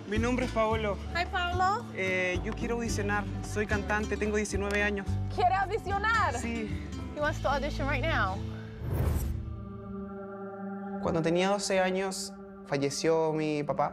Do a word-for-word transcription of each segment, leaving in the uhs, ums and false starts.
Mi nombre es Paolo. Hi, Paolo. Eh, yo quiero audicionar. Soy cantante, tengo diecinueve años. ¿Quiere audicionar? Sí. He wants to audition right now. Cuando tenía doce años, falleció mi papá.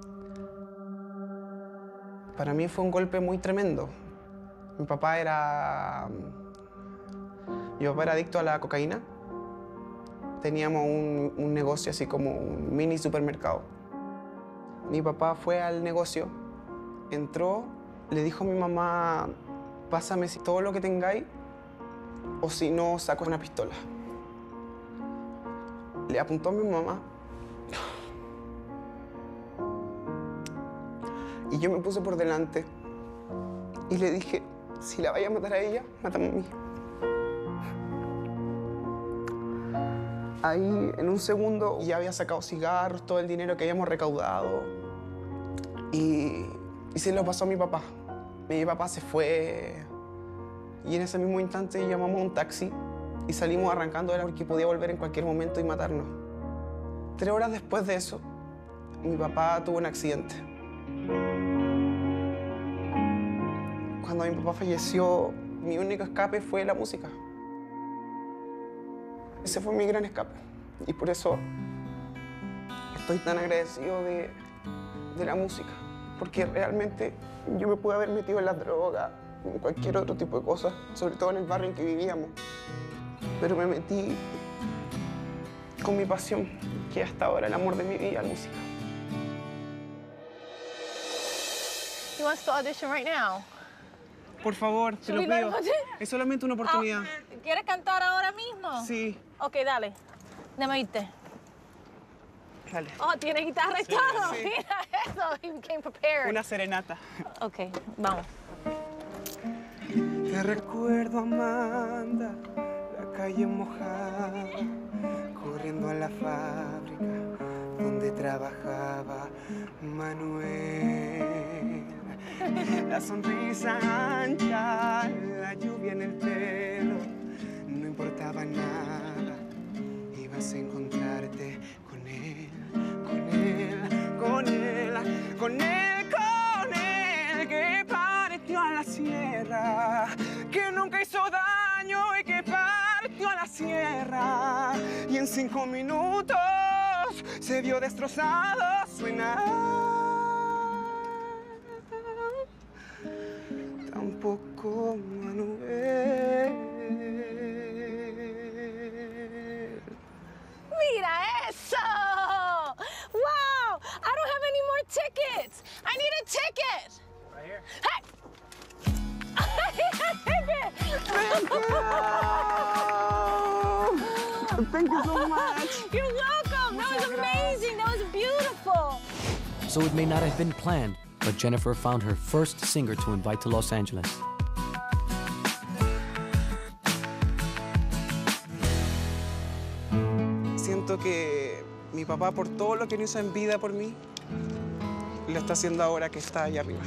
Para mí fue un golpe muy tremendo. Mi papá era... Mi papá era adicto a la cocaína. Teníamos un, un negocio así como un mini supermercado. Mi papá fue al negocio, entró, le dijo a mi mamá, pásame todo lo que tengáis o si no, saco una pistola. Le apuntó a mi mamá y yo me puse por delante y le dije, si la vaya a matar a ella, mátame a mí. Ahí, en un segundo, ya había sacado cigarros, todo el dinero que habíamos recaudado y, y se lo pasó a mi papá. Mi papá se fue y en ese mismo instante llamamos a un taxi y salimos arrancando porque podía volver en cualquier momento y matarnos. Tres horas después de eso, mi papá tuvo un accidente. Cuando mi papá falleció, mi único escape fue la música. Ese fue mi gran escape y por eso estoy tan agradecido de, de la música, porque realmente yo me pude haber metido en las drogas, en cualquier otro tipo de cosas, sobre todo en el barrio en que vivíamos, pero me metí con mi pasión, que hasta ahora el amor de mi vida, la música. He wants to audition right now. Por favor, te lo pido. Es solamente una oportunidad. Oh, ¿quieres cantar ahora mismo? Sí. Ok, dale. Déjame irte. Dale. Oh, tiene guitarra y Sí, todo. sí. Mira eso. He came prepared. Una serenata. Ok, vamos. Te recuerdo, Amanda, la calle mojada, corriendo a la fábrica donde trabajaba Manuel. La sonrisa ancha, la lluvia en el pelo, no importaba nada, ibas a encontrarte con él, con él, con él, con él, con él, que partió a la sierra, que nunca hizo daño y que partió a la sierra, y en cinco minutos se vio destrozado, suena. Tampoco Manuel. Mira eso! Wow! I don't have any more tickets. I need a ticket. Right here. Hey! I need a ticket. Thank you. Thank you so much. You're welcome. That was amazing. That was beautiful. So it may not have been planned, but Jennifer found her first singer to invite to Los Angeles. Siento que mi papá, por todo lo que no hizo en vida por mí, lo está haciendo ahora que está allá arriba.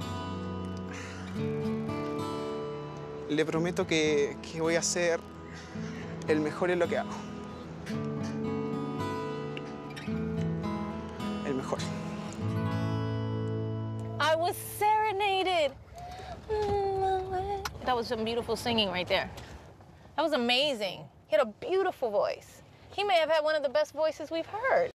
Le prometo que, que voy a ser el mejor en lo que hago. El mejor. I was serenaded. That was some beautiful singing right there. That was amazing. He had a beautiful voice. He may have had one of the best voices we've heard.